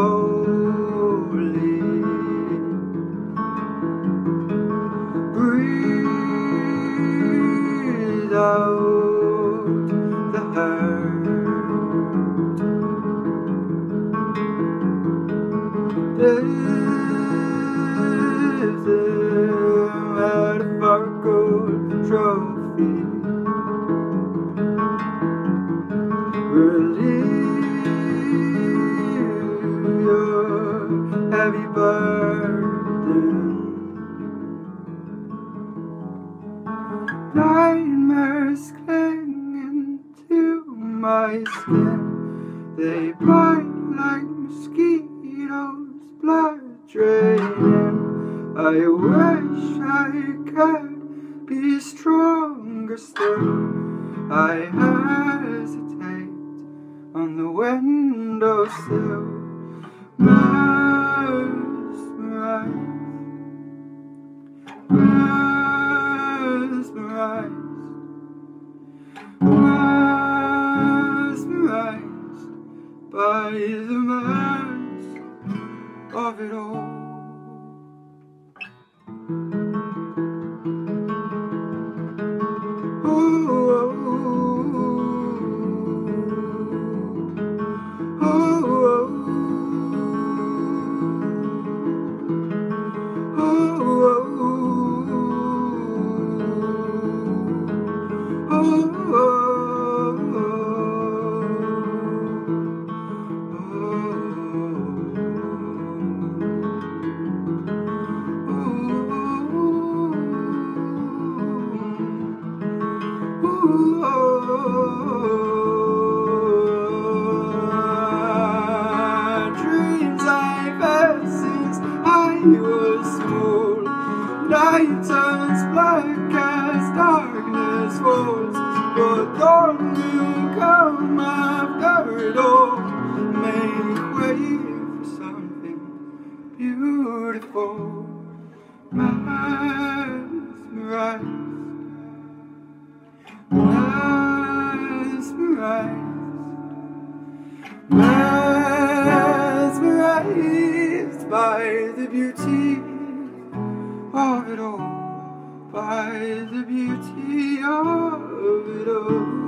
slowly. Breathe out the hurt. This is a metaphorical trophy. Relieve your heavy burden. Nightmares clinging to my skin. They bite like mosquitoes, blood draining. I wish I could be stronger still. I hesitate on the windowsill. Mesmerised, mesmerised, mesmerised by the mask of it all. Dreams I've had since I was small. Night turns black as darkness falls, but dawn will come after it all. Make way for something beautiful. Mesmerized, mesmerized, mesmerized by the beauty of it all, by the beauty of it all.